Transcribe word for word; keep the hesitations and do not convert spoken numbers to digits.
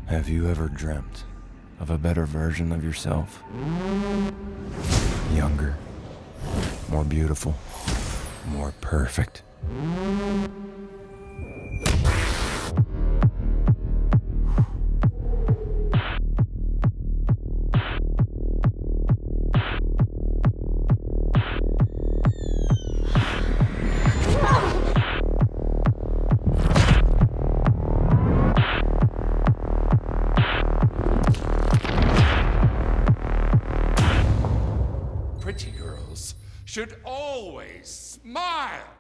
Have you ever dreamt of a better version of yourself? Younger, more beautiful, more perfect. Pretty girls should always smile.